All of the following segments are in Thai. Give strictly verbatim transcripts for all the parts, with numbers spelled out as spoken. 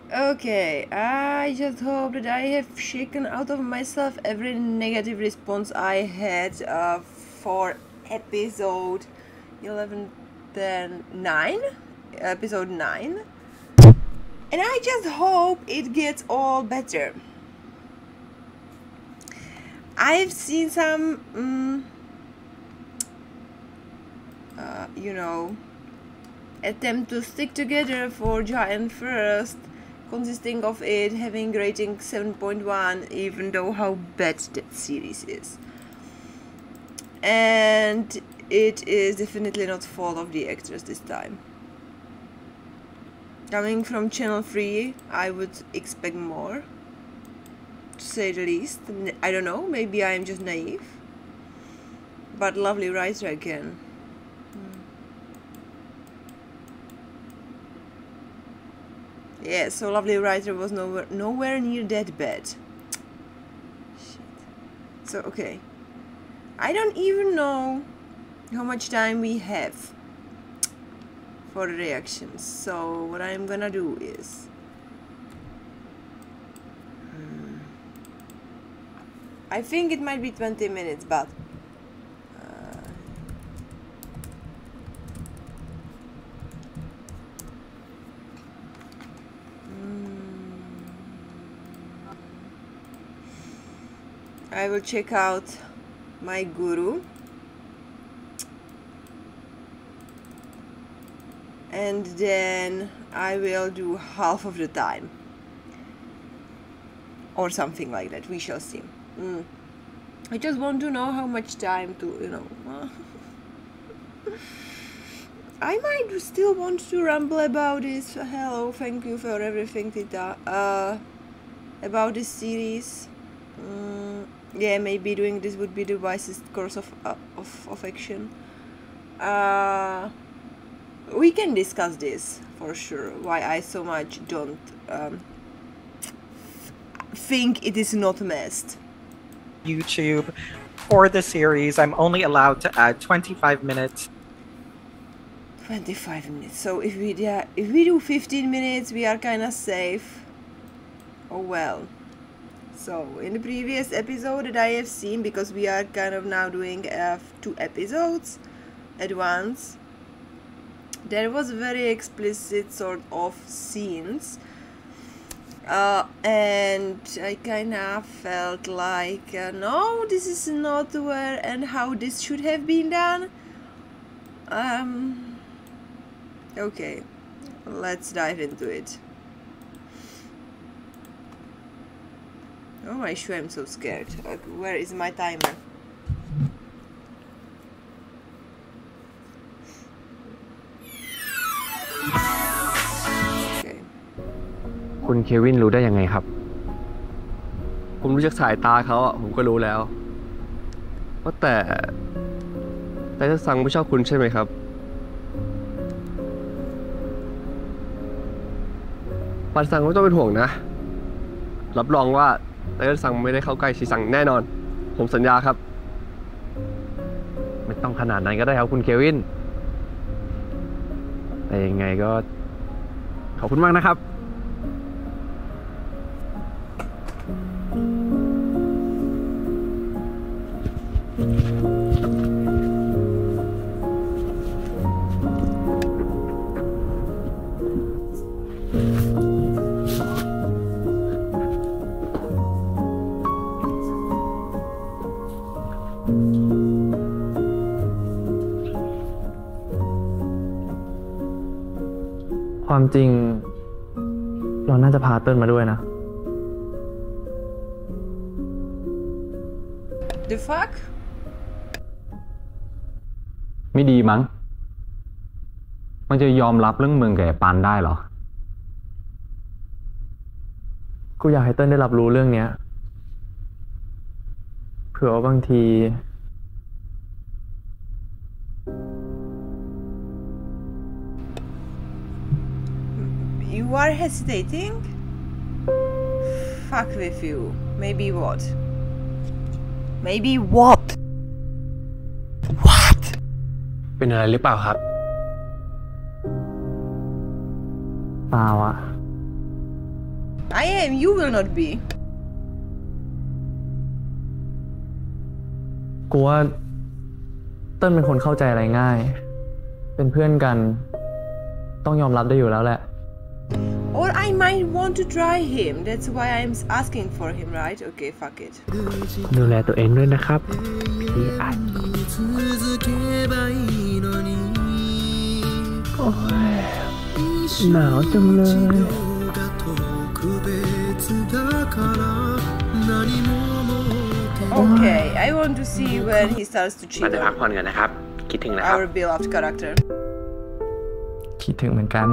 Okay, I just hope that I have shaken out of myself every negative response I had uh, for episode eleven, then nine? Episode nine? And I just hope it gets all better. I've seen some, um, uh, you know, attempt to stick together for Giant First, consisting of it having rating seven point one, even though how bad that series is. And it is definitely not fault of the actors this time. Coming from Channel three, I would expect more, to say the least. I don't know, maybe I am just naive. But lovely writer again. Yeah, so Lovely Writer was nowhere, nowhere near that bad. Shit. So, okay. I don't even know how much time we have for the reactions. So, what I'm gonna do is... Hmm, I think it might be twenty minutes, but... I will check out my guru and then I will do half of the time or something like that. We shall see. Mm. I just want to know how much time to, you know. I might still want to ramble about this. Hello, thank you for everything, Tita. Uh, about this series. Mm. Yeah, maybe doing this would be the wisest course of uh, of, of action. Uh, we can discuss this for sure. Why I so much don't um, think it is not messed. YouTube for the series, I'm only allowed to add twenty-five minutes. twenty-five minutes. So if we yeah, if we do fifteen minutes, we are kind of safe. Oh well. So, in the previous episode that I have seen, because we are kind of now doing uh, two episodes at once, there was very explicit sort of scenes, uh, and I kind of felt like, uh, no, this is not where and how this should have been done. Um, okay, let's dive into it. Oh my shoe, I'm so scared. Uh, where is my timer? Okay. คุณเควินรู้ได้ยังไงครับผมรู้จากสายตาเขาอ่ะผมก็รู้แล้วว่าแต่แต่ถ้าซังไม่ชอบคุณใช่ไหมครับปันซังไม่ต้องเป็นห่วงนะรับรองว่าแต่ถ้าซังไม่ได้เข้าใกล้ชิซังแน่นอนผมสัญญาครับไม่ต้องขนาดนั้นก็ได้ครับคุณเควินแต่ยังไงก็ขอบคุณมากนะครับความจริงเราน่าจะพาเติ้ลมาด้วยนะ The fuck? ไม่ดีมั้งมันจะยอมรับเรื่องเมืองกับไอ้ปานได้เหรอกูอยากให้เติ้ลได้รับรู้เรื่องเนี้ยเผื่อว่าบางที You are hesitating? Fuck with you. Maybe what? Maybe what? What? เป็นอะไรหรือเปล่าครับเปล่าอะ I am, you will not be. กูว่าเติ้ลเป็นคนเข้าใจอะไรง่ายเป็นเพื่อนกันต้องยอมรับได้อยู่แล้วแหละ Or I might want to try him. That's why I'm asking for him, right? Okay, fuck it. ดูแลตัวเองด้วยนะครับพี่อัดโอ้ยหนาวจังเลย Okay, I want to see when he starts to มา cheat แต่พัก on ผ่อนกันนะครับคิดถึงนะครับ our beloved character. คิดถึงเหมือนกัน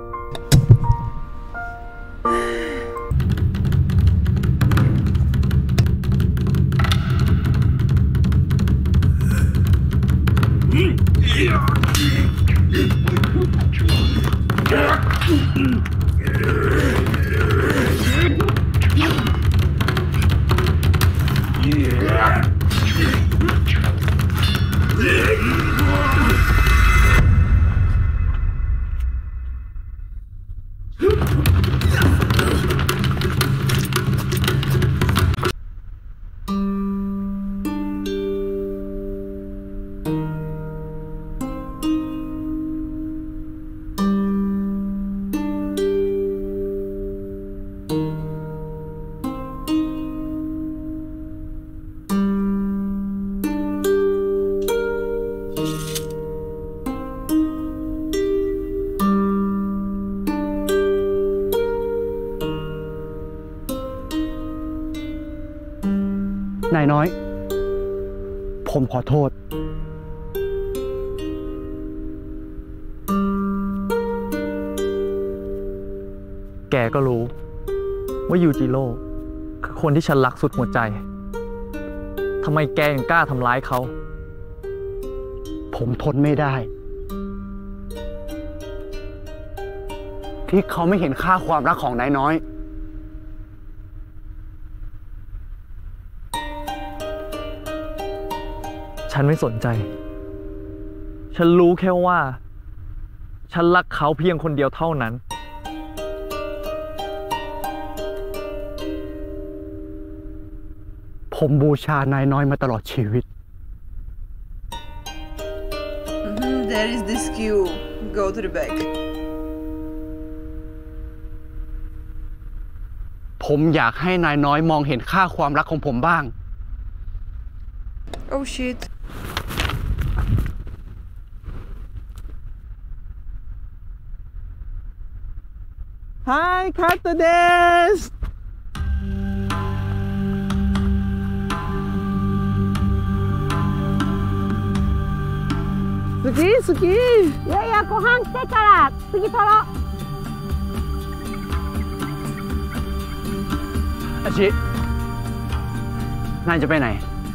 นายน้อยผมขอโทษแกก็รู้ว่ายูจิโร่คือคนที่ฉันรักสุดหัวใจทำไมแกยังกล้าทำร้ายเขาผมทนไม่ได้ที่เขาไม่เห็นค่าความรักของนายน้อยฉันไม่สนใจฉันรู้แค่ว่าฉันรักเขาเพียงคนเดียวเท่านั้นผมบูชานายน้อยมาตลอดชีวิต Mm-hmm, there is this queue. Go to the back. ผมอยากให้นายน้อยมองเห็นค่าความรักของผมบ้าง Oh shit. Hi, Cartodes! 好き好きいやいやご飯来てから次取ろうอาชินายจะไปไหน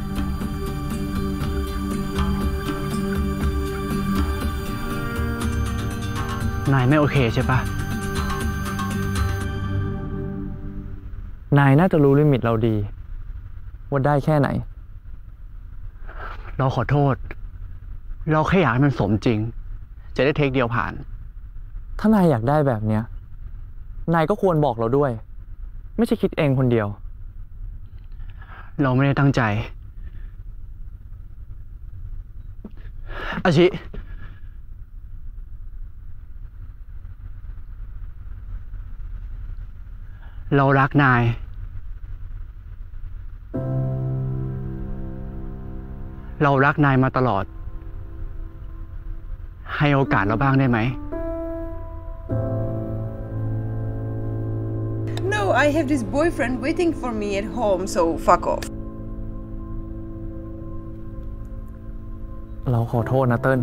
นายไม่โอเคใช่ปะนายน่าจะรู้ลิมิตเราดีว่าได้แค่ไหนเราขอโทษเราแค่อยากให้มันสมจริงจะได้เทคเดียวผ่านถ้านายอยากได้แบบเนี้ยนายก็ควรบอกเราด้วยไม่ใช่คิดเองคนเดียวเราไม่ได้ตั้งใจอาชิเรารักนายเรารักนายมาตลอดให้โอกาสเราบ้างได้ไหม No, I have this boyfriend waiting for me at home, so fuck off. เราขอโทษนะเติ้ล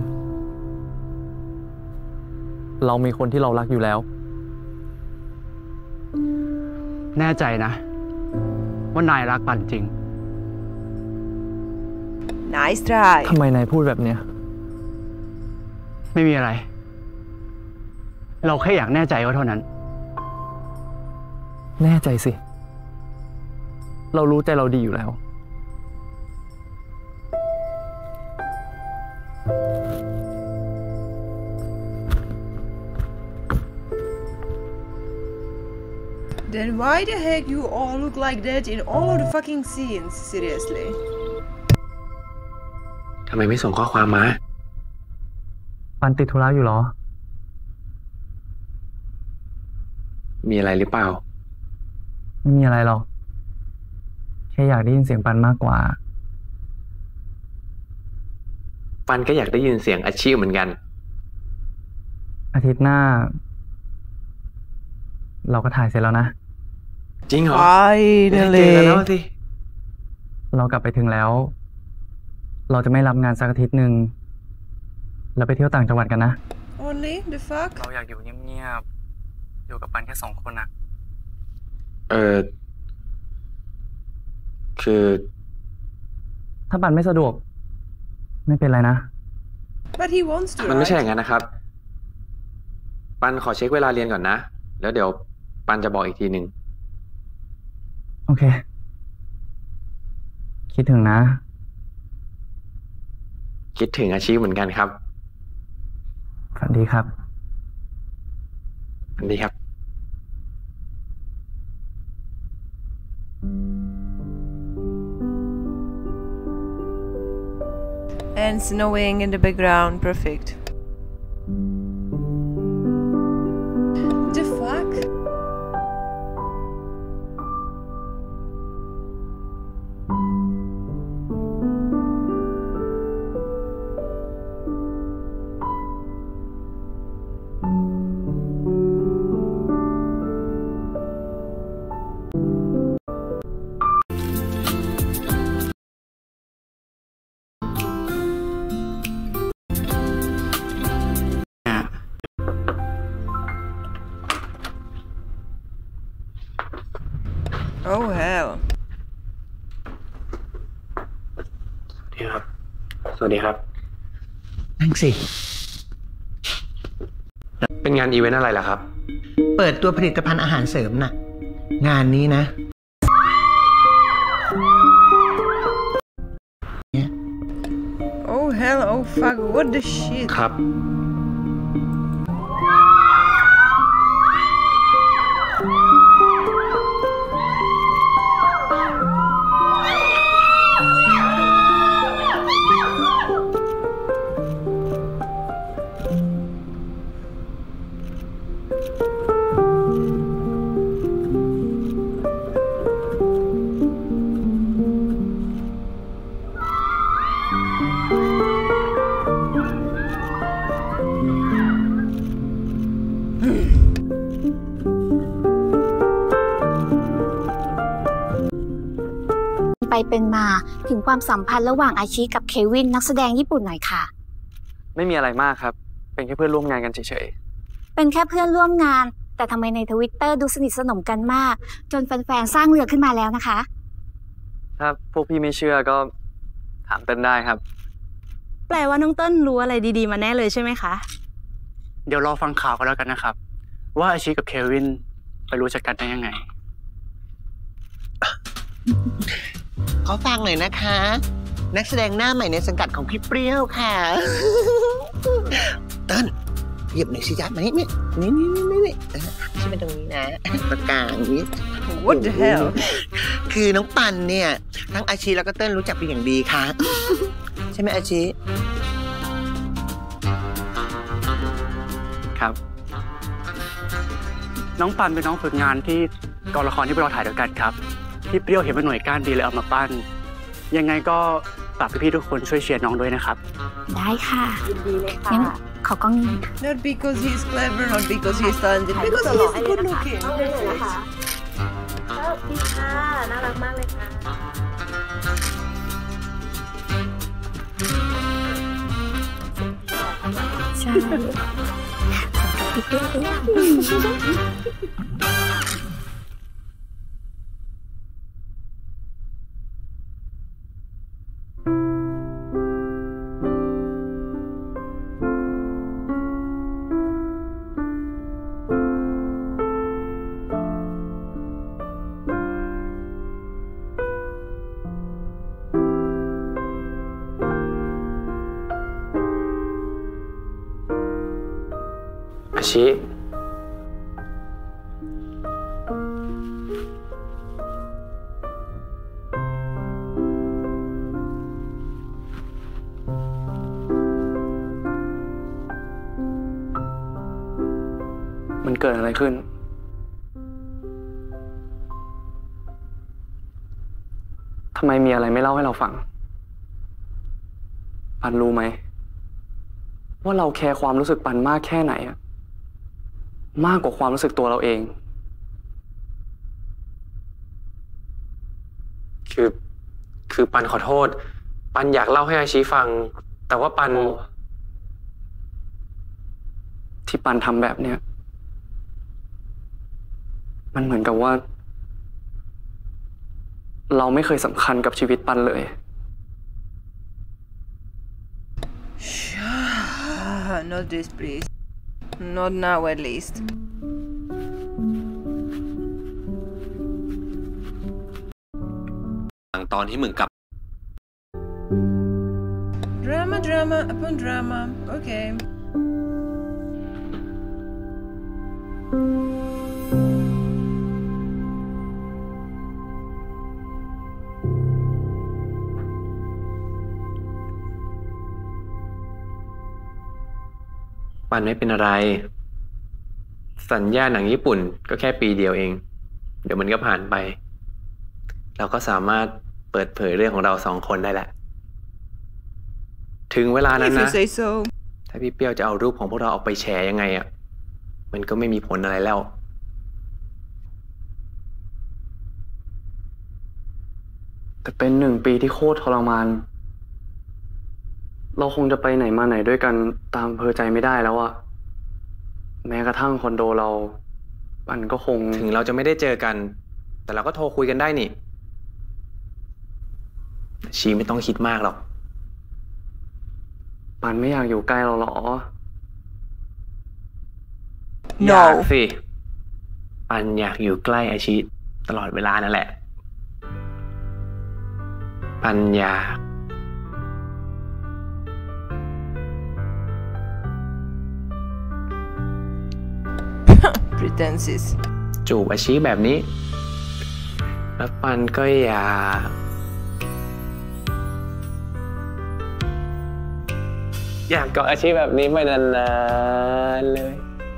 เรามีคนที่เรารักอยู่แล้วแน่ใจนะว่านายรักปันจริง Nice try. ทำไมนายพูดแบบเนี้ยไม่มีอะไรเราแค่อยากแน่ใจก็เท่านั้นแน่ใจสิเรารู้ใจเราดีอยู่แล้ว The Then why the heck you all look like that in all of the fucking scenes? Seriously. ทำไมไม่ส่งข้อความมาปันติดธุระอยู่เหรอมีอะไรหรือเปล่าไม่มีอะไรหรอก แค่อยากได้ยินเสียงปันมากกว่าปันก็อยากได้ยินเสียงอาชีพเหมือนกันอาทิตย์หน้า เราก็ถ่ายเสร็จแล้วนะจริงเหรอ Finally เจอกันแล้วสิเรากลับไปถึงแล้ว เราจะไม่รับงานสักอาทิตย์หนึ่งแล้วไปเที่ยวต่างจังหวัดกันนะ Only the fuck เราอยากอยู่เงียบๆ อยู่กับปันแค่สองคนนะเออคือถ้าปันไม่สะดวก ไม่เป็นไรนะ But he wants to มันไม่ใช่ right? อย่างนั้นนะครับ ปันขอเช็คเวลาเรียนก่อนนะ แล้วเดี๋ยวปันจะบอกอีกทีหนึ่งโอเค คิดถึงนะคิดถึงอาชีพเหมือนกันครับฝันดีครับสวัสดีครับ And snowing in the background, perfect. The fuck? Oh hell. สวัสดีครับ สวัสดีครับนั่งสิเป็นงานอีเวนต์อะไรล่ะครับเปิดตัวผลิตภัณฑ์อาหารเสริมน่ะ งานนี้นะ Oh hell, oh fuck, what the shit? ครับไปเป็นมาถึงความสัมพันธ์ระหว่างอาชีกับเควินนักแสดงญี่ปุ่นหน่อยค่ะไม่มีอะไรมากครับ เป็นแค่เพื่อนร่วมงานกันเฉยเป็นแค่เพื่อนร่วมงาน แต่ทำไมในทวิตเตอร์ดูสนิทสนมกันมาก จนแฟนๆสร้างเรือขึ้นมาแล้วนะคะๆ ถ้าพวกพี่ไม่เชื่อก็ถามเต้นได้ครับแปลว่าน้องเติ้ลรู้อะไรดีๆมาแน่เลยใช่ไหมคะเดี๋ยวรอฟังข่าวกันแล้วกันนะครับ ว่าอาชีกับเควินไปรู้จักกันได้ยังไงขอฟังหน่อยนะคะ นักแสดงหน้าใหม่ในสังกัดของพี่เปรี้ยวค่ะ เติ้ลหยิบหน่อยสิจ๊ะมานี่นี่นี่นี่นี่นี่ที่มันตรงนี้นะปากกาอย่างนี้ What the hell? คือน้องปันเนี่ย ทั้งอาชีแล้วก็เติ้ลรู้จักเป็นอย่างดีค่ะ ใช่ไหมอาชีครับ น้องปันเป็นน้องฝึกงานที่กองละครที่พวกเราถ่ายด้วยกันครับพี่เปรี้ยวเห็นว่าหน่วยก้านดีเลยเอามาปั้นยังไงก็ฝากพี่ๆทุกคนช่วยเชียร์น้องด้วยนะครับได้ค่ะดีเลยค่ะงั้นขอกล้องนี้ Not because he's clever, not because he's talented, because he's good looking. ดีค่ะน่ารักมากเลยค่ะใช่สำหรับพี่เปรี้ยวด้วยอาชิอะไรขึ้นทำไมมีอะไรไม่เล่าให้เราฟังปันรู้ไหมว่าเราแคร์ความรู้สึกปันมากแค่ไหนอะมากกว่าความรู้สึกตัวเราเองคือคือปันขอโทษปันอยากเล่าให้อาชีฟังแต่ว่าปันที่ปันทำแบบเนี้ยมันเหมือนกับว่าเราไม่เคยสำคัญกับชีวิตปันเลย Not this please not now at least ตอนที่มึงกลับ drama drama upon drama okay ปันไม่เป็นอะไรสัญญาหนังญี่ปุ่นก็แค่ปีเดียวเองเดี๋ยวมันก็ผ่านไปเราก็สามารถเปิดเผยเรื่องของเราสองคนได้แหละถึงเวลานั้นนะ so. ถ้าพี่เปรี้ยวจะเอารูปของพวกเราออกไปแชร์ยังไงอ่ะมันก็ไม่มีผลอะไรแล้วแต่เป็นหนึ่งปีที่โคตรทรมานเราคงจะไปไหนมาไหนด้วยกันตามเพอใจไม่ได้แล้วอะแม้กระทั่งคอนโดเราปันก็คงถึงเราจะไม่ได้เจอกันแต่เราก็โทรคุยกันได้นี่ชีไม่ต้องคิดมากหรอกปันไม่อยากอยู่ใกล้เราหรอ no อยากสิปันอยากอยู่ใกล้อาชีตลอดเวลานั่นแหละปันอยาก pretenses จูบอาชีแบบนี้แล้วปันก็อยากอยากเกาะอาชีแบบนี้ไปนานๆเลย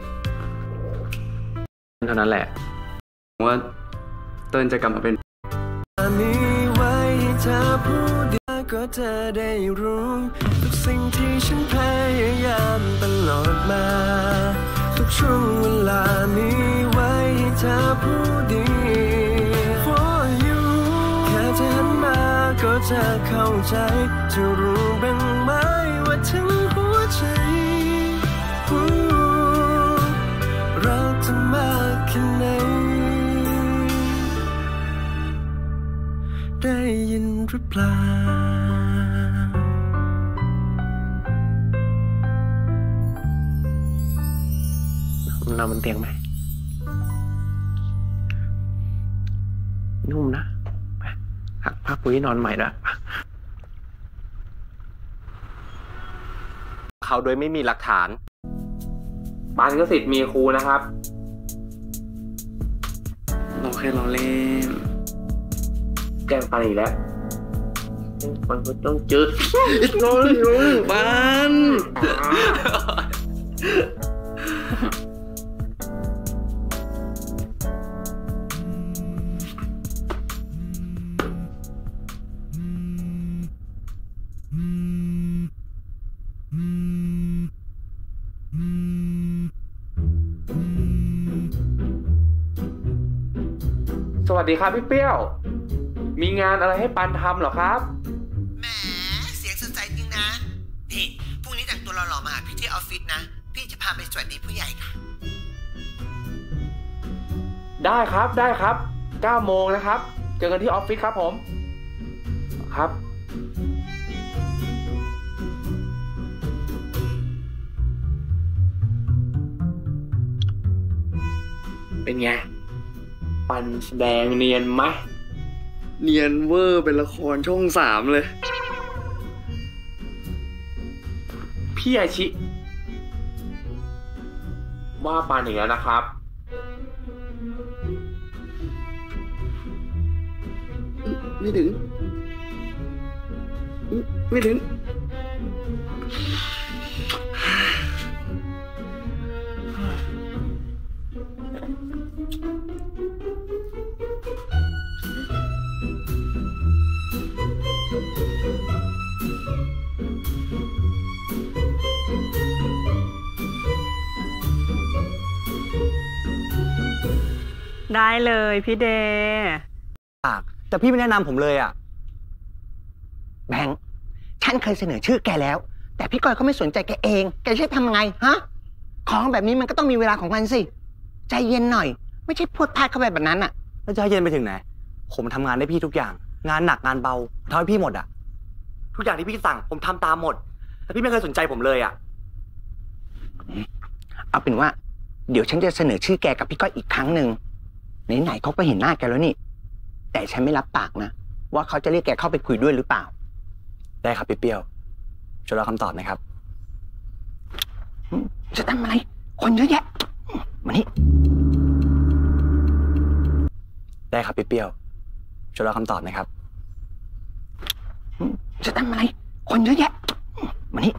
เท่านั้นแหละว่าเติ้ลจะกลับมาเป็นมีไว้ให้เธอพูดก็เธอได้รู้ทุกสิ่งที่ฉันพยายามตลอดมาทุกช่วงเวลามีไว้ให้เธอพูดดี for you แค่เธอหันมาก็จะเข้าใจจะรู้บ้างไหมว่าทั้งหัวใจรักเธอมากแค่ไหนได้ยินหรือเปล่านอนบนเตียงไหมนุ่มนะไปหักผ้าปุ้ยนอนใหม่ด้วยเขาโดยไม่มีหลักฐานปานก็สิทธิ์มีครูนะครับเราแค่เราเล่นแกล้งปานอีกแล้วมันก็ต้องจืดน้อยน้อยปานสวัสดีครับพี่เปรี้ยวมีงานอะไรให้ปันทำเหรอครับแหมเสียงสนใจจริงนะนี่พรุ่งนี้แต่งตัวหล่อๆมาหาพี่ที่ออฟฟิศนะพี่จะพาไปสวัสดีผู้ใหญ่ค่ะได้ครับได้ครับเก้าโมงนะครับเจอกันที่ออฟฟิศครับผมครับเป็นไงปันแสดงเนียนไหมเนียนเวอร์เป็นละครช่องสามเลยพี่อาชิว่าปันอย่างนี้นะครับไม่ถึงไม่ถึงได้เลยพี่เดย์แต่พี่ไม่แนะนำผมเลยอ่ะแบงค์ฉันเคยเสนอชื่อแกแล้วแต่พี่ก้อยเขาไม่สนใจแกเองแกจะทำไงฮะของแบบนี้มันก็ต้องมีเวลาของมันสิใจเย็นหน่อยไม่ใช่พวดพลาดเข้าไปแบบนั้นอ่ะแล้วจะให้เย็นไปถึงไหนผมทำงานได้พี่ทุกอย่างงานหนักงานเบาทำให้พี่หมดอ่ะทุกอย่างที่พี่สั่งผมทำตามหมดแต่พี่ไม่เคยสนใจผมเลยอ่ะเอาเป็นว่าเดี๋ยวฉันจะเสนอชื่อแกกับพี่ก้อยอีกครั้งหนึ่งไหนๆเขาก็เห็นหน้าแกแล้วนี่แต่ฉันไม่รับปากนะว่าเขาจะเรียกแกเข้าไปคุยด้วยหรือเปล่าได้ครับพี่เปรี้ยวจะรอคำตอบนะครับจะทำอะไรคนเยอะแยะมานี่ได้ครับพี่เปรี้ยวจะรอคำตอบนะครับจะทำอะไรคนเยอะแยะมานี่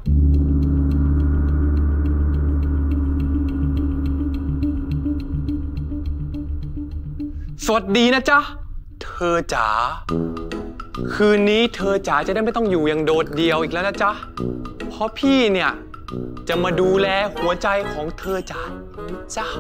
สวัสดีนะจ๊ะเธอจ๋าคืนนี้เธอจ๋าจะได้ไม่ต้องอยู่อย่างโดดเดี่ยวอีกแล้วนะจ๊ะเพราะพี่เนี่ยจะมาดูแลหัวใจของเธอจ๋าจ้า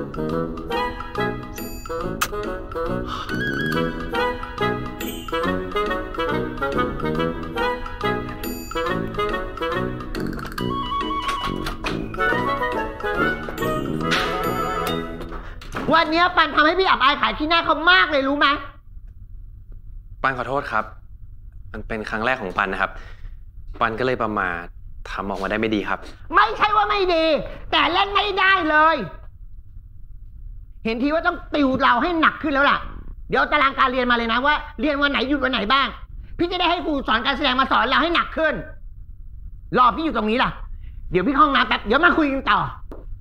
วันนี้ปันทำให้พี่อับอายขายที่หน้าเขามากเลยรู้ไหมปันขอโทษครับมันเป็นครั้งแรกของปันนะครับปันก็เลยประมาททำออกมาได้ไม่ดีครับไม่ใช่ว่าไม่ดีแต่เล่นไม่ได้เลยเห็นทีว่าต้องติวเราให้หนักขึ้นแล้วล่ะเดี๋ยวตารางการเรียนมาเลยนะว่าเรียนวันไหนหยุดวันไหนบ้างพี่จะได้ให้ครูสอนการแสดงมาสอนเราให้หนักขึ้นรอพี่อยู่ตรงนี้ล่ะเดี๋ยวพี่เข้าห้องน้ำแป๊บเดี๋ยวมาคุยกันต่อ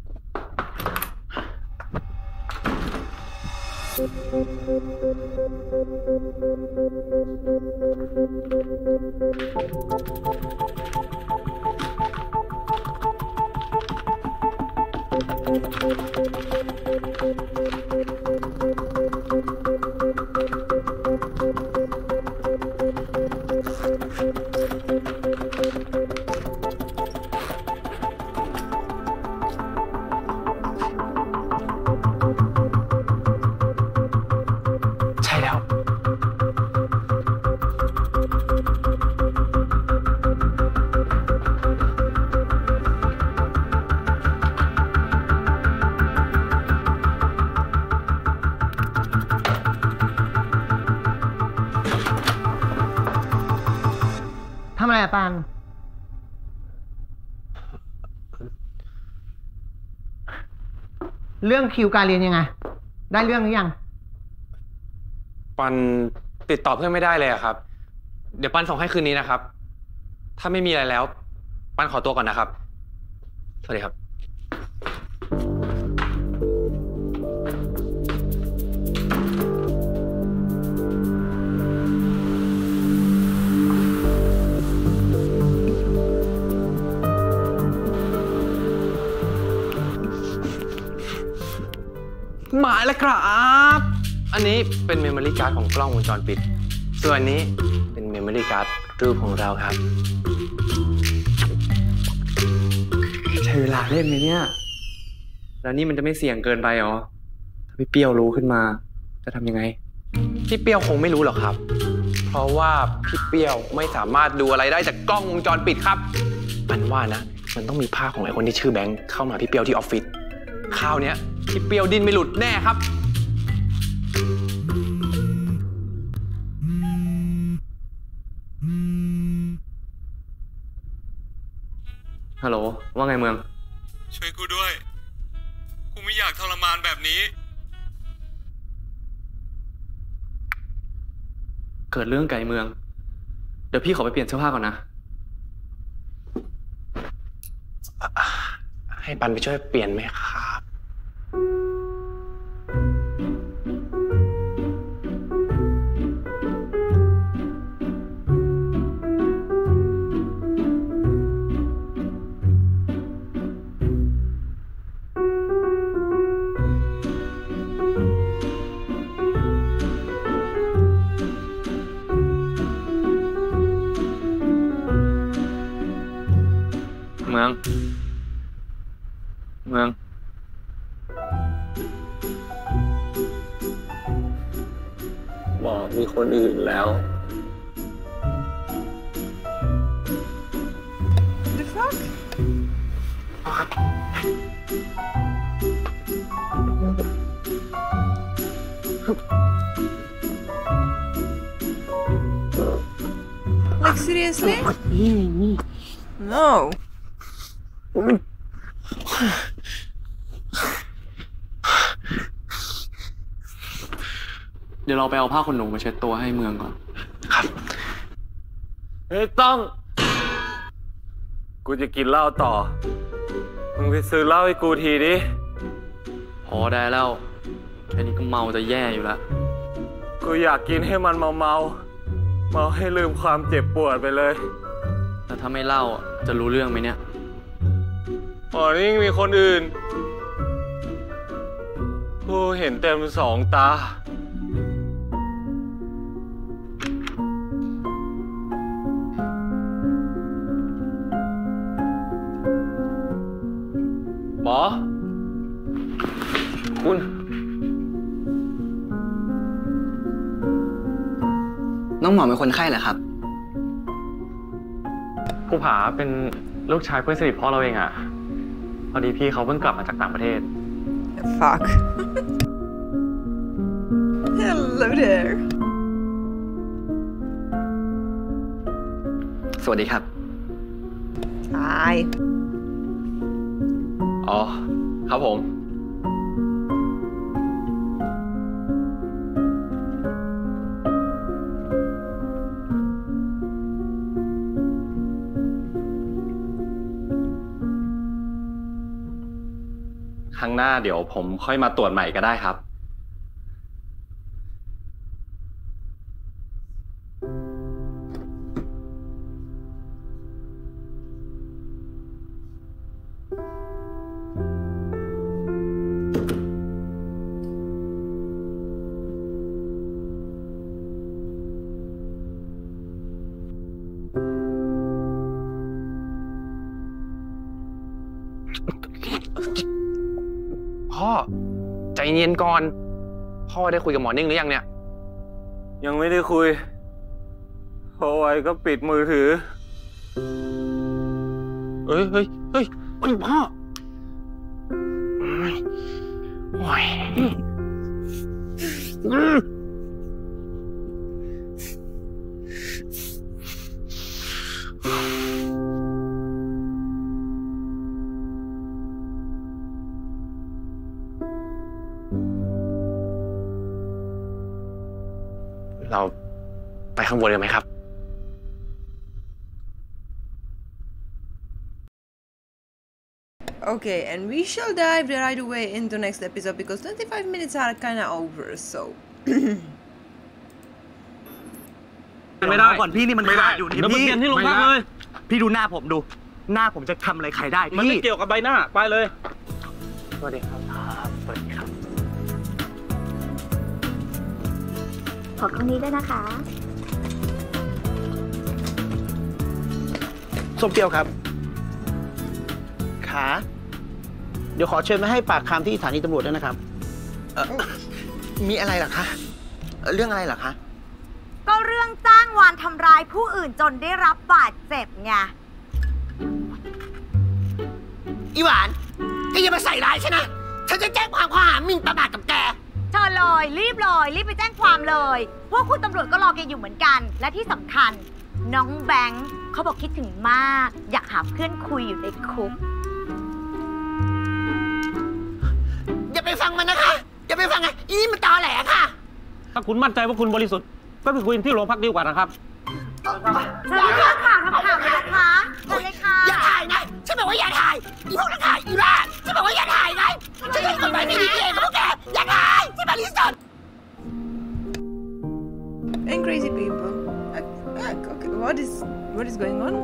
ทำอะไรอะปันเรื่องคิวการเรียนยังไงได้เรื่องหรือยังปันติดต่อเพื่อนไม่ได้เลยอะครับเดี๋ยวปันส่งให้คืนนี้นะครับถ้าไม่มีอะไรแล้วปันขอตัวก่อนนะครับสวัสดีครับมาแล้วครับอันนี้เป็นเมมโมรี่การ์ดของกล้องวงจรปิดส่วนอันนี้เป็นเมมโมรี่การ์ดรูปของเราครับใช้เวลาเล่นไหมเนี่ยแล้วนี่มันจะไม่เสี่ยงเกินไปหรอถ้าพี่เปรี้ยวรู้ขึ้นมาจะทำยังไงพี่เปรี้ยวคงไม่รู้หรอกครับเพราะว่าพี่เปรี้ยวไม่สามารถดูอะไรได้จากกล้องวงจรปิดครับปันว่านะมันต้องมีภาพของไอ้คนที่ชื่อแบงค์เข้ามาพี่เปรี้ยวที่ออฟฟิศคราวนี้พี่เปรี้ยวดิ้นไม่หลุดแน่ครับฮัลโหลว่าไงเมืองช่วยกูด้วยกูไม่อยากทรมานแบบนี้เกิดเรื่องไก่เมืองเดี๋ยวพี่ขอไปเปลี่ยนเสื้อผ้าก่อนนะให้ปันไปช่วยเปลี่ยนไหมครับเมืองเมืองบอกมีคนอื่นแล้ว The fuck? Like seriously? No. เดี๋ยวเราไปเอาผ้าขนหนูมาเช็ดตัวให้เมืองก่อนครับ เฮ้ยต้อง กูจะกินเหล้าต่อ มึงไปซื้อเหล้าให้กูทีดิพอได้แล้วแค่นี้ก็เมาจะแย่อยู่แล้วกูอยากกินให้มันเมาเมาเมาให้ลืมความเจ็บปวดไปเลยแต่ถ้าไม่เล่าจะรู้เรื่องไหมเนี่ยอ๋อนี่มีคนอื่น กูเห็นเต็มสองตา หมอ คุณน้องหมอเป็นคนไข้เหรอครับภูผาเป็นลูกชายเพื่อนสนิทพ่อเราเองอะพอดีพี่เขาเพิ่งกลับมาจากต่างประเทศ Fuck. Hello there. สวัสดีครับ Hi. อ๋อ ครับผมครั้งหน้าเดี๋ยวผมค่อยมาตรวจใหม่ก็ได้ครับพ่อ ใจเย็นก่อน พ่อได้คุยกับหมอนิ่งหรือยังเนี่ย ยังไม่ได้คุยพอไว้ก็ปิดมือถือ เฮ้ยเฮ้ยเฮ้ยเฮ้ยพ่อโอ้ยเราไปข้างบนกันไหมครับ Okay, and we shall dive right away into next episode because twenty-five minutes are kind of over, so. ไม่ได้ก่อนพี่นี่มันขาดอยู่นี่เดี๋ยวมึงพี่เปลี่ยนที่โรงพักเลยพี่ดูหน้าผมดู หน้าผมจะทำอะไรใครได้มันไม่พี่เกี่ยวกับใบหน้า ไปเลยสวัสดีครับสวัสดีครับขอกล้องนี้ด้วยนะคะส้มเปรี้ยวครับ ขาเดี๋ยวขอเชิญมาให้ปากคำที่สถานีตำรวจด้วยนะครับเอ่อมีอะไรเหรอคะเอ่อเรื่องอะไรเหรอคะก็เรื่องจ้างวานทำร้ายผู้อื่นจนได้รับบาดเจ็บไงอีหวานแกอย่ามาใส่ร้ายฉันนะ ฉันจะแจ้งความข้อหาหมิ่นประมาทกับแกเชิญเลยรีบเลยรีบไปแจ้งความเลยพวกคุณตำรวจก็รอแกอยู่เหมือนกัน และที่สำคัญน้องแบงค์เขาบอกคิดถึงมาก อยากหาเพื่อนคุยอยู่ในคุกอย่าไปฟังมันนะคะ อย่าไปฟังไงอีนี่มันตอแหลค่ะถ้าคุณมั่นใจว่าคุณบริสุทธิ์ก็ไปคุยที่โรงพักดีกว่านะครับเชิญเลยค่ะทำข่าวเลยนะคะเชิญเลยค่ะอย่าถ่ายนะฉันบอกว่าอย่าถ่าย อีพวกนักถ่ายอีบ้าฉันบอกว่าอย่าถ่ายไงฉันจะกฎหมายไม่ดีเองกับพวกแก อย่าถ่ายฉันบริสุทธิ์ And crazy people. Uh, uh, okay, what is what is going on?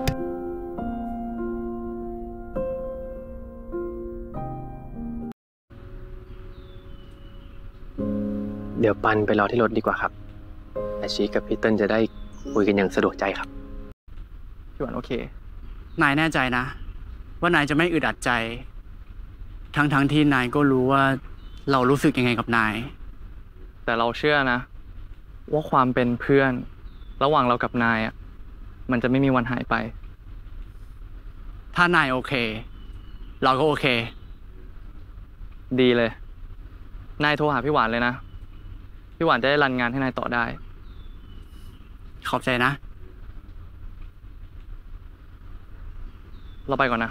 เดี๋ยวปันไปรอที่รถดีกว่าครับอาชีกับพี่เติ้ลจะได้คุยกันอย่างสะดวกใจครับพี่หวานโอเคนายแน่ใจนะ ว่านายจะไม่อึดอัดใจ ทั้งทั้งที่นายก็รู้ว่าเรารู้สึกยังไงกับนายแต่เราเชื่อนะว่าความเป็นเพื่อนระหว่างเรากับนายอ่ะมันจะไม่มีวันหายไปถ้านายโอเคเราก็โอเคดีเลยนายโทรหาพี่หวานเลยนะพี่หวานจะได้รันงานให้นายต่อได้ขอบใจนะเราไปก่อนนะ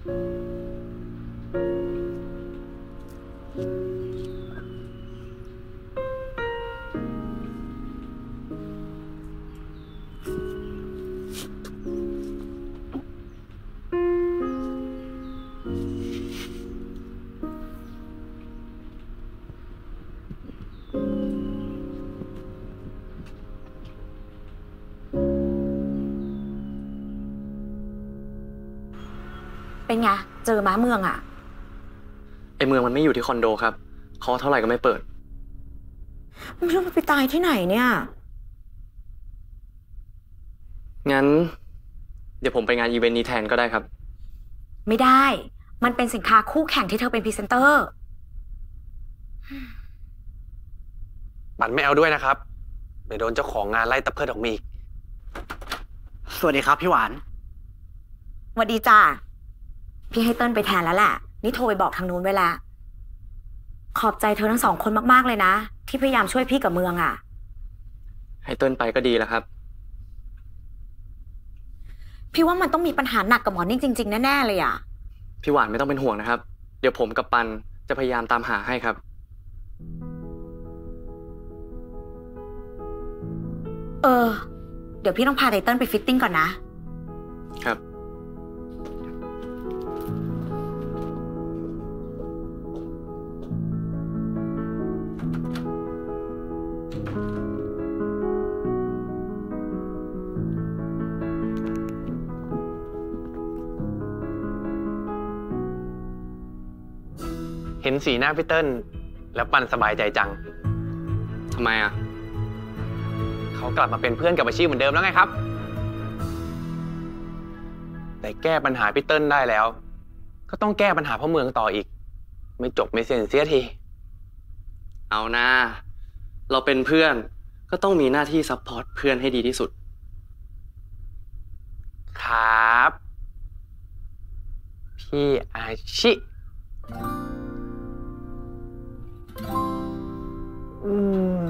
เป็นไงเจอม้าเมืองอ่ะไอเมืองมันไม่อยู่ที่คอนโดครับเคาะเท่าไหร่ก็ไม่เปิดไม่รู้มันไปตายที่ไหนเนี่ยงั้นเดี๋ยวผมไปงานอีเวนต์นี้แทนก็ได้ครับไม่ได้มันเป็นสินค้าคู่แข่งที่เธอเป็นพรีเซนเตอร์ปันไม่เอาด้วยนะครับเดี๋ยวโดนเจ้าของงานไล่ตะเพิดออกมาอีกสวัสดีครับพี่หวานสวัสดีจ้าพี่ให้เติ้ลไปแทนแล้วแหละนี่โทรไปบอกทางนู้นไว้แล้วขอบใจเธอทั้งสองคนมากๆเลยนะที่พยายามช่วยพี่กับเมืองอ่ะให้เติ้ลไปก็ดีแล้วครับพี่ว่ามันต้องมีปัญหาหนักกับหมอนิ่งจริงๆแน่ๆเลยอ่ะพี่หวานไม่ต้องเป็นห่วงนะครับเดี๋ยวผมกับปันจะพยายามตามหาให้ครับเออเดี๋ยวพี่ต้องพาไตเติ้ลไปฟิตติ้งก่อนนะครับเห็นสีหน้าพี่เติ้ลแล้วปันสบายใจจังทำไมอ่ะเขากลับมาเป็นเพื่อนกับอาชีพเหมือนเดิมแล้วไงครับแต่แก้ปัญหาพี่เติ้ลได้แล้วก็ต้องแก้ปัญหาพ่อเมืองต่ออีกไม่จบไม่เสร็จเสียทีเอานะเราเป็นเพื่อนก็ต้องมีหน้าที่ซัพพอร์ตเพื่อนให้ดีที่สุดครับพี่อาชิอืม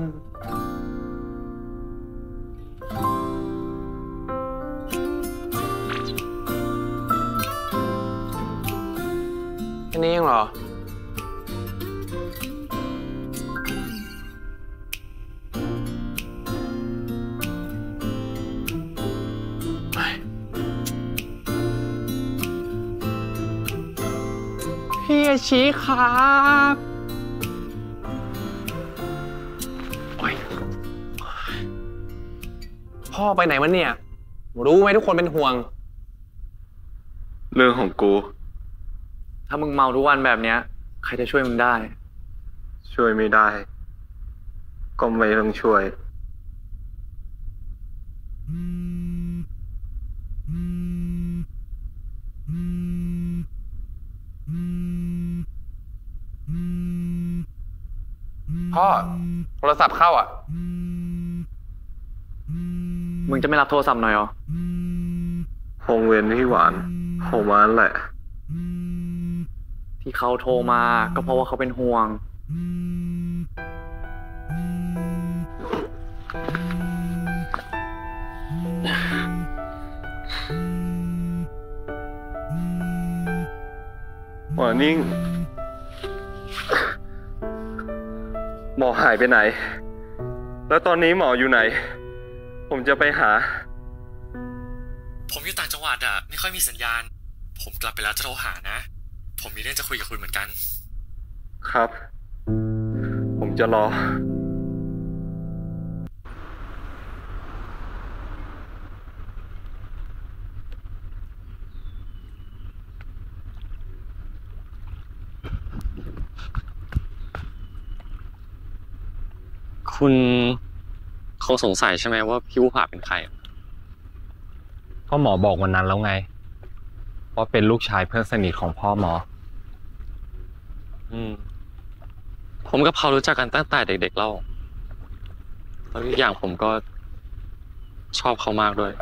แค่นี้เองเหรอพี่อาชิครับพ่อไปไหนมันเนี่ยรู้ไหมทุกคนเป็นห่วงเรื่องของกูถ้ามึงเมาทุกวันแบบเนี้ยใครจะช่วยมึงได้ช่วยไม่ได้ก็ไม่ต้องช่วยพ่อโทรศัพท์เข้าอ่ะมึงจะไม่รับโทรศัพท์หน่อยเหรอคงเวียนพี่หวานโทรมาแหละที่เขาโทรมาก็เพราะว่าเขาเป็นห่วงหมอนิ่งหมอหายไปไหนแล้วตอนนี้หมออยู่ไหนผมจะไปหาผมอยู่ต่างจังหวัดอ่ะไม่ค่อยมีสัญญาณผมกลับไปแล้วจะโทรหานะผมมีเรื่องจะคุยกับคุณเหมือนกันครับผมจะรอคุณเขาสงสัยใช่ไหมว่าพี่ผู้ผ่าเป็นใครก็หมอบอกวันนั้นแล้วไงว่าเป็นลูกชายเพื่อนสนิทของพ่อหมออืมผมกับเขารู้จักกันตั้งแต่เด็กๆแล้วแล้วอีกอย่างผมก็ชอบเขามากด้วย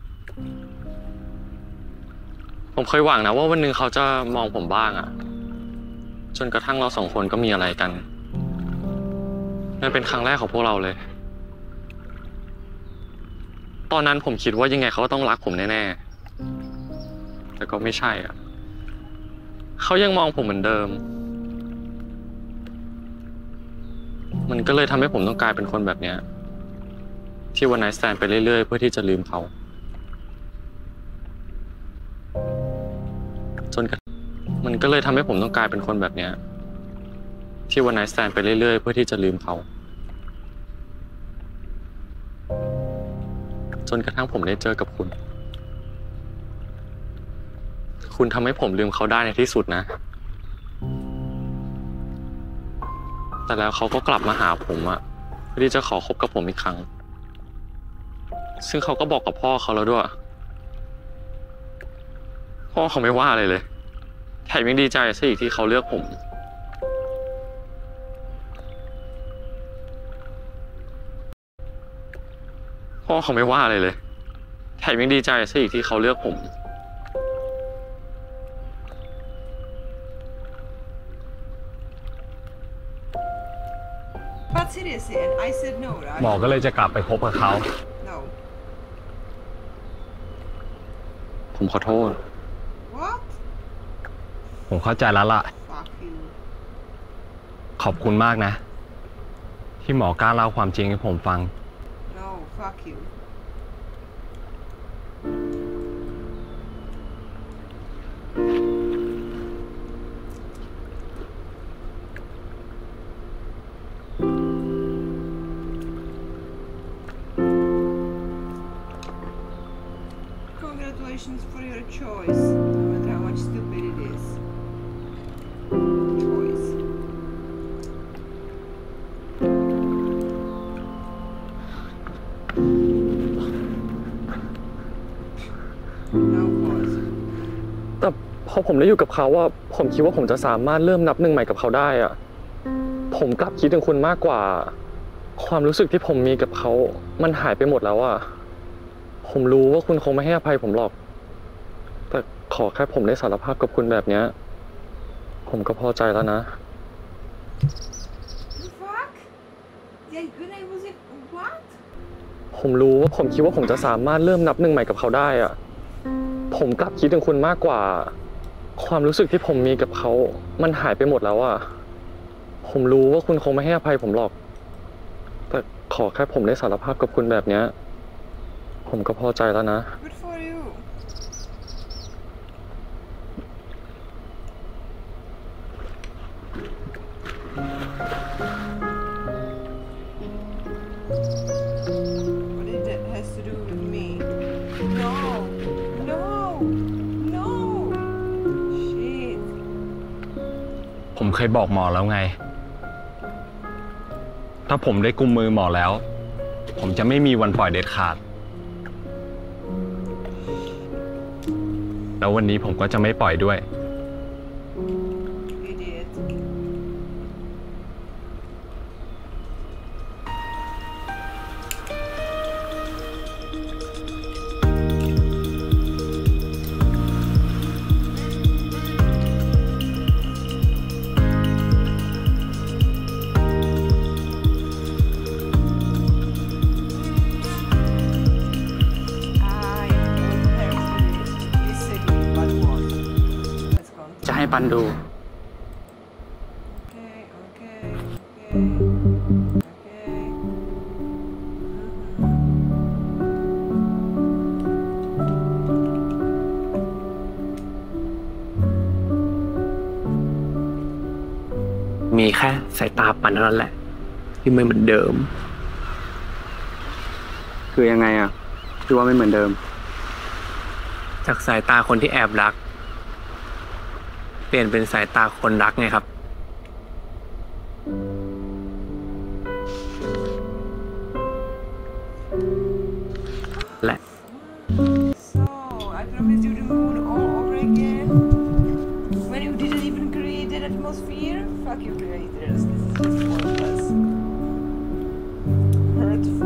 ผมเคยหวังนะว่าวันหนึ่งเขาจะมองผมบ้างอะจนกระทั่งเราสองคนก็มีอะไรกันนั่นเป็นครั้งแรกของพวกเราเลยตอนนั้นผมคิดว่ายังไงเขาก็ต้องรักผมแน่ๆแต่ก็ไม่ใช่อะเขายังมองผมเหมือนเดิมมันก็เลยทำให้ผมต้องกลายเป็นคนแบบเนี้ยที่วันไนท์สแตนไปเรื่อยๆเพื่อที่จะลืมเขาจนกระมันก็เลยทำให้ผมต้องกลายเป็นคนแบบเนี้ยที่วันไนท์สแตนไปเรื่อยๆเพื่อที่จะลืมเขาจนกระทั่งผมได้เจอกับคุณคุณทำให้ผมลืมเขาได้ในที่สุดนะแต่แล้วเขาก็กลับมาหาผมอะเพื่อที่จะขอคบกับผมอีกครั้งซึ่งเขาก็บอกกับพ่อเขาแล้วด้วยพ่อเขาไม่ว่าอะไรเลยแถมยังดีใจซะอีกที่เขาเลือกผมพ่อเขาไม่ว่าอะไรเลยแถมยังดีใจซะอีกที่เขาเลือกผม But seriously, and I said no, right? หมอก็เลยจะกลับไปพบกับเขา No. ผมขอโทษ What? ผมเข้าใจแล้วล่ะ Fuck you. ขอบคุณมากนะ ที่หมอกล้าเล่าความจริงให้ผมฟัง No, fuck you. Congratulations for your choice, no matter how much stupid it is. Choice. Now pause. แต่พอผมได้อยู่กับเขาอะผมคิดว่าผมจะสามารถเริ่มนับหนึ่งใหม่กับเขาได้อะผมกลับคิดถึงคุณมากกว่าความรู้สึกที่ผมมีกับเขามันหายไปหมดแล้วอะผมรู้ว่าคุณคงไม่ให้อภัยผมหรอกแต่ขอแค่ผมได้สารภาพกับคุณแบบเนี้ยผมก็พอใจแล้วนะ Fuck? Yeah, when I was in what? ผมรู้ว่าผมคิดว่าผมจะสามารถเริ่มนับหนึ่งใหม่กับเขาได้อะผมกลับคิดถึงคุณมากกว่าความรู้สึกที่ผมมีกับเขามันหายไปหมดแล้วอะผมรู้ว่าคุณคงไม่ให้อภัยผมหรอกแต่ขอแค่ผมได้สารภาพกับคุณแบบเนี้ยผมก็พอใจแล้วนะ Good for you. What it has to do with me? No, no, no. Shit. ผมเคยบอกหมอแล้วไง ถ้าผมได้กุมมือหมอแล้ว ผมจะไม่มีวันปล่อยเด็ดขาด แล้ววันนี้ผมก็จะไม่ปล่อยด้วย Idiot. จะให้ปันดู Okay, okay, okay, okay. มีแค่สายตาปันเท่านั้นแหละที่ไม่เหมือนเดิมคือยังไงอ่ะคือว่าไม่เหมือนเดิมจากสายตาคนที่แอบรักเปลี่ยนเป็นสายตาคนรักไงครับและ So, I promised you the moon all over again. When you didn't even create an atmosphere? Fuck you creators, this is just pointless. Hurtful.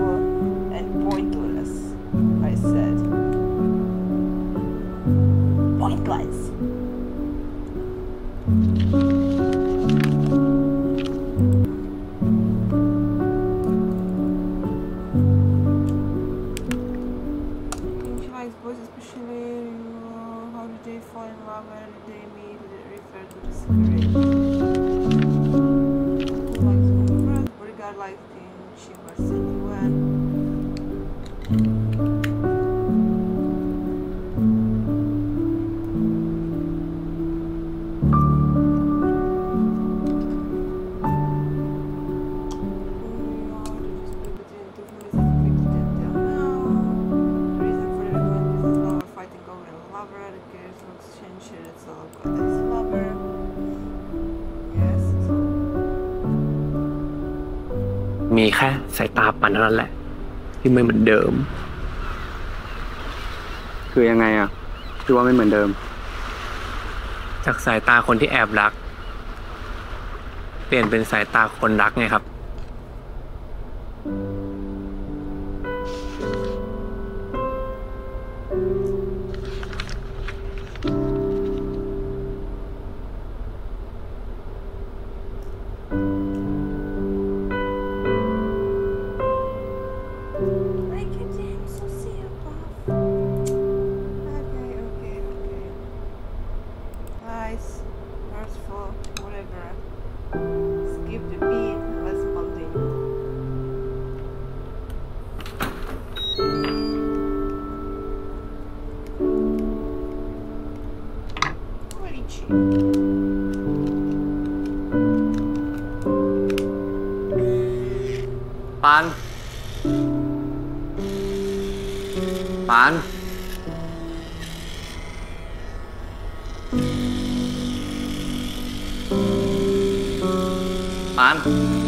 ค่สายตาปันเท่านั้นแหละที่ไม่เหมือนเดิมคือยังไงอ่ะคือว่าไม่เหมือนเดิมจากสายตาคนที่แอบรัก เปลี่ยนเป็นสายตาคนรักไงครับปาน ปาน ปาน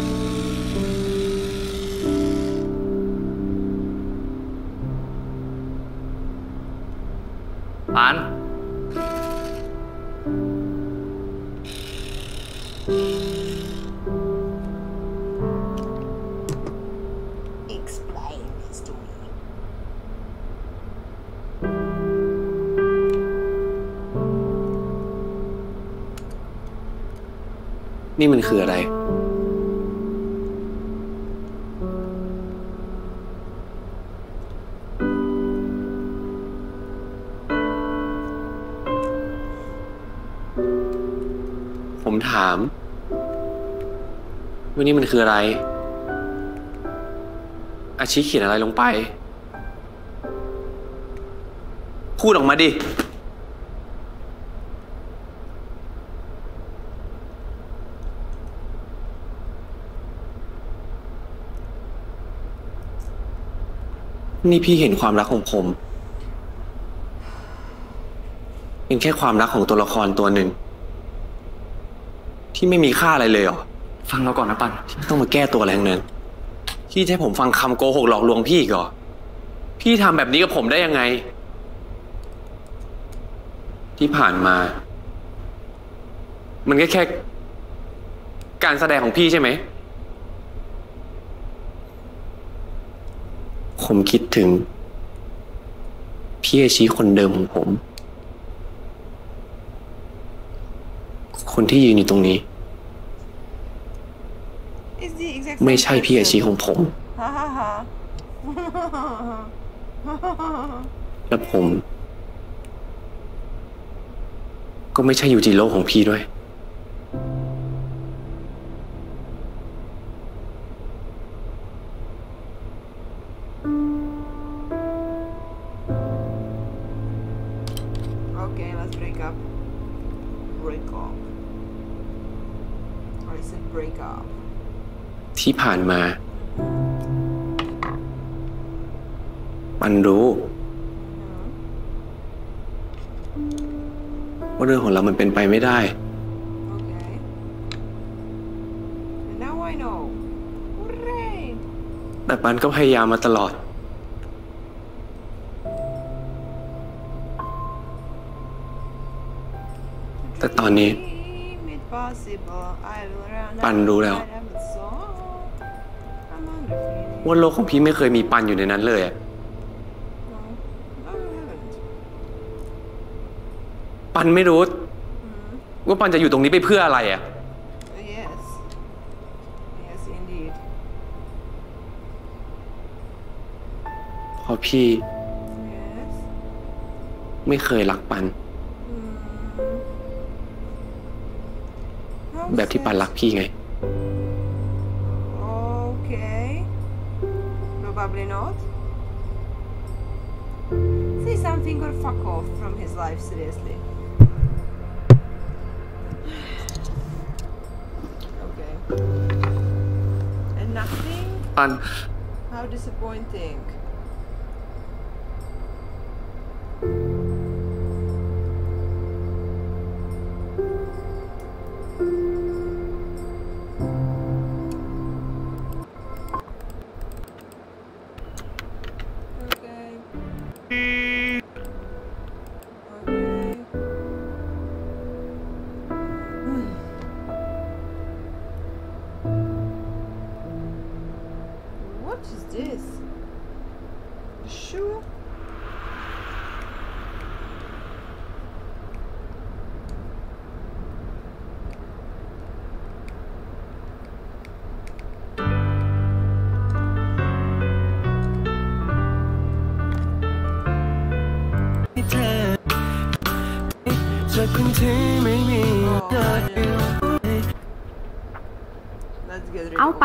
ปาน Explain this to me. นี่มันคืออะไร ผมถามว่านี่มันคืออะไร อาชิเขียนอะไรลงไป พูดออกมาดิ นี่พี่เห็นความรักของผม เป็นแค่ความรักของตัวละครตัวหนึ่ง ที่ไม่มีค่าอะไรเลยเหรอฟังเราก่อนนะปันที่ต้องมาแก้ตัวอะไรทั้งนั้นพี่จะให้ผมฟังคำโกหกหลอกลวงพี่ก่อนพี่ทำแบบนี้กับผมได้ยังไง ที่ผ่านมา มันก็แค่การแสดงของพี่ใช่ไหม ผมคิดถึงพี่อาชีคนเดิมของผม คนที่ยืนอยู่ตรงนี้ It's the exact ไม่ใช่พี่อาชีของผม Ha ha ha. และผม ก็ไม่ใช่ยูจิโร่ของพี่ด้วย Okay, let's break up. Break up. I said break up. ที่ผ่านมา มันรู้ว่าเรื่องของเรามันเป็นไปไม่ได้ Okay. And now I know. Hooray! แต่ปันก็พยายามมาตลอด แต่ตอนนี้ Dream it possible. I will run ปันรู้แล้ว out of the song. I'm on the feeling. ว่าโลกของพี่ไม่เคยมีปันอยู่ในนั้นเลยอะ No, no, you haven't. ปันไม่รู้ ว่าปันจะอยู่ตรงนี้ไปเพื่ออะไรอะ Yes. Yes, indeed. เพราะพี่ Yes. ไม่เคยรักปัน How แบบที่ปัน sad. รักพี่ไง Okay. Probably not. Say something or fuck off from his life, seriously. Okay. And nothing? ปัน How disappointing. What is this? Sure. Let's get rid เอา of ไป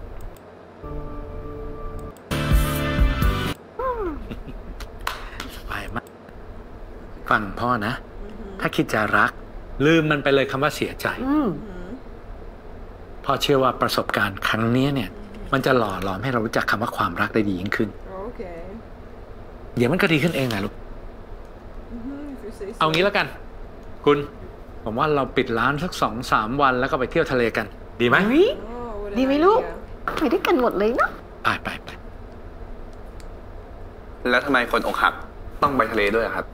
ไปมากฟังพ่อนะ ถ้าคิดจะรัก ลืมมันไปเลยคำว่าเสียใจอืมพ่อเชื่อว่าประสบการณ์ครั้งนี้เนี่ย มันจะหล่อหลอมให้เรารู้จักคำว่าความรักได้ดียิ่งขึ้น Okay. เดี๋ยวมันก็ดีขึ้นเองแหละลูก Mm-hmm, if you say so. เอางี้แล้วกัน คุณ ผมว่าเราปิดร้านสักสองสามวันแล้วก็ไปเที่ยวทะเลกัน ดีไหมดีไหมลูกไปด้วยกันหมดเลยเนาะไปไปไปแล้วทำไมคนอกหักต้องไปทะเลด้วยอะครับ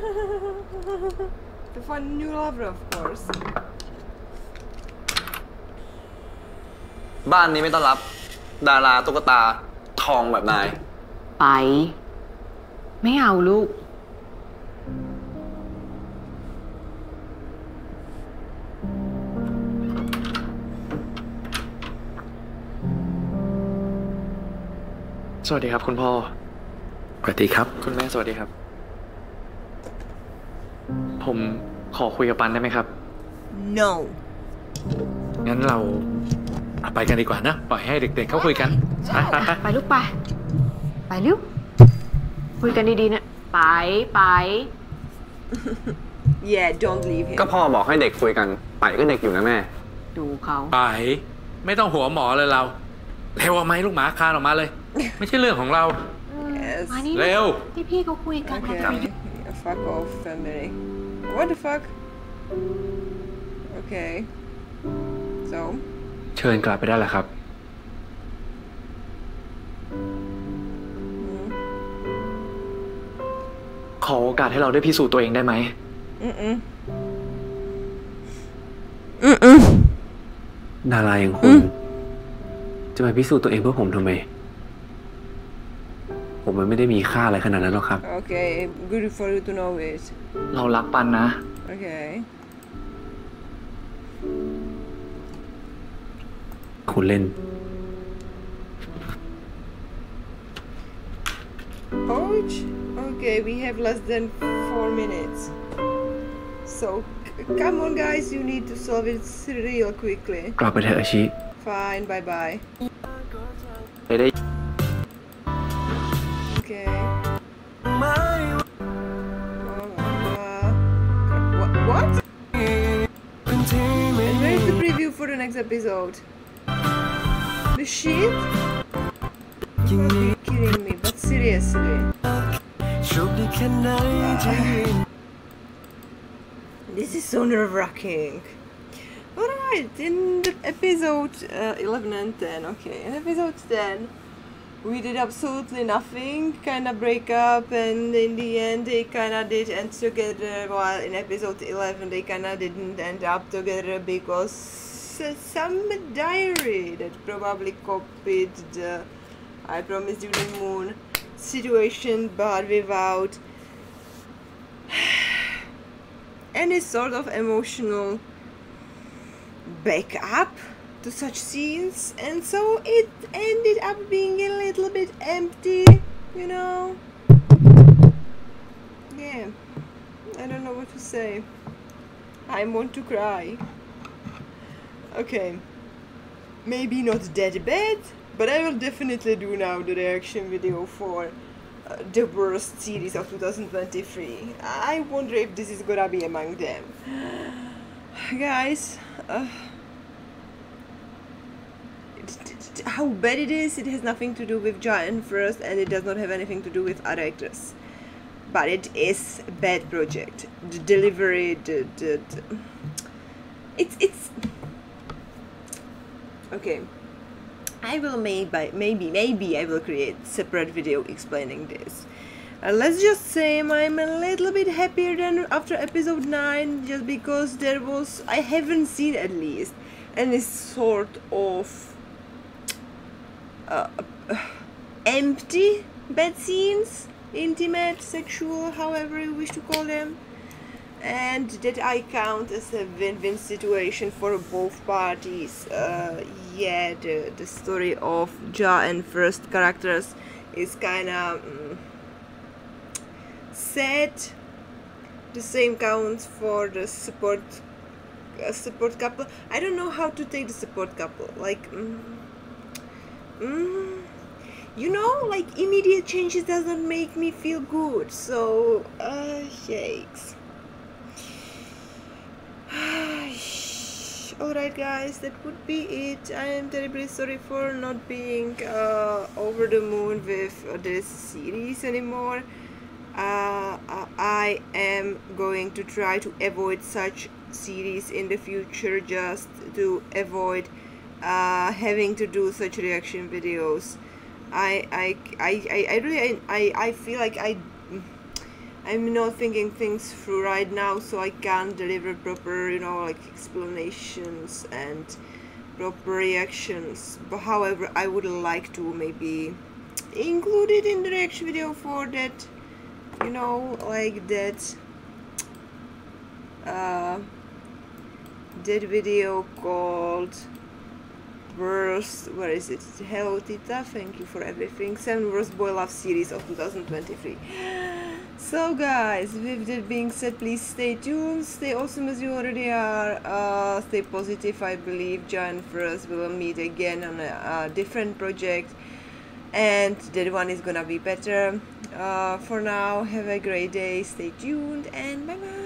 To find a new lover, of course. บ้านนี้ไม่ต้อนรับ ดาราตุ๊กตาทองแบบนายไป ไม่เอาลูกสวัสดีครับคุณพ่อสวัสดีครับคุณแม่สวัสดีครับ ผมขอคุยกับปันได้ไหมครับ No. งั้นเราไปกันดีกว่านะ ปล่อยให้เด็กๆเขาคุยกัน ไปไปไปไปลูกไป ไปลูกคุยกันดีๆนะไปไป Yeah, don't leave him. ก็พ่อบอกให้เด็กคุยกัน ไปก็เด็กอยู่นะแม่ดูเขาไป ไม่ต้องหัวหมอเลยเราเร็วเอาไหมลูกหมาคานออกมาเลย ไม่ใช่เรื่องของเรา Yes. มานี่เร็วที่พี่เขาคุยกัน Okay. Fuck off, family. What the fuck? Okay. So. เชิญกลับไปได้แล้วครับ ขอโอกาสให้เราได้พิสูจน์ตัวเองได้ไหม Mm-mm. Mm-mm. ดาราอย่างคุณ จะมาพิสูจน์ตัวเองเพื่อผมทำไม ผมมันไม่ได้มีค่าอะไรขนาดนั้นหรอกครับ Okay, good for you to know it. เรารักปันนะ Okay. คุณเล่น Ouch. Okay, we have less than four minutes. So, c- come on, guys, you need to solve it real quickly. กลับไปเถอะอาชิ Fine, bye bye. ไปได้ Okay. Uh, what? What? And where is the preview for the next episode? The shit? You must be kidding me, but seriously. Uh, this is so nerve-wracking. Alright, in the episode uh, eleven and ten, okay, in episode ten, we did absolutely nothing, kinda break up, and in the end they kinda did end together, while in episode eleven they kinda didn't end up together because uh, some diary that probably copied the I Promise You the Moon situation, but without any sort of emotional backup to such scenes, and so it ended up being a little bit empty, you know. Yeah, I don't know what to say. I want to cry. Okay, maybe not that bad, but I will definitely do now the reaction video for uh, the worst series of two thousand twenty-three. I wonder if this is gonna be among them. Guys, uh, how bad it is, it has nothing to do with Giant first, and it does not have anything to do with other actors. But it is a bad project. The delivery, the, the, the it's it's okay. I will maybe maybe maybe I will create separate video explaining this. Uh, let's just say I'm a little bit happier than after episode nine, just because there was I haven't seen at least any sort of uh, empty bed scenes, intimate, sexual, however you wish to call them, and that I count as a win-win situation for both parties. Uh, yeah, the, the story of Ja and First characters is kinda um, sad. The same counts for the support uh, support couple. I don't know how to take the support couple. Like, mm, mm, you know, like immediate changes doesn't make me feel good. So, uh, yikes. Alright guys, that would be it. I am terribly sorry for not being uh, over the moon with uh, this series anymore. Uh, I am going to try to avoid such series in the future, just to avoid uh, having to do such reaction videos. I I, I, I really I, I feel like I I'm not thinking things through right now, so I can't deliver proper, you know, like explanations and proper reactions. But however, I would like to maybe include it in the reaction video for that, you know, like that uh, that video called Worst, where is it? Hello Tita, thank you for everything. Seven Worst Boy Love Series of two thousand twenty-three. So guys, with that being said, please stay tuned, stay awesome as you already are, uh, stay positive. I believe Ja and First will meet again on a, a different project, and that one is gonna be better. Uh, for now, have a great day, stay tuned, and bye bye.